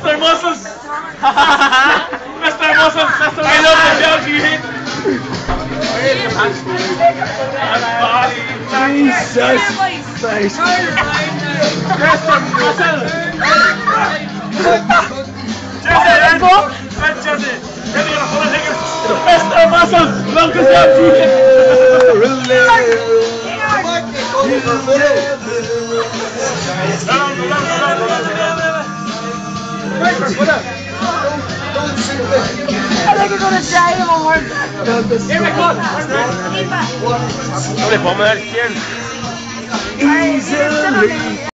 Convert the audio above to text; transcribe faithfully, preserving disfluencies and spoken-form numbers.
Mister Muscles! Mister Muscles, that's the I love the jump you hit! Jesus Christ! Mister Muscles! Jesse, let's Jesse! Mister Muscles, love the jump you hit! I think you're gonna die him or Here we go! No le pongo a ver quién. Easily.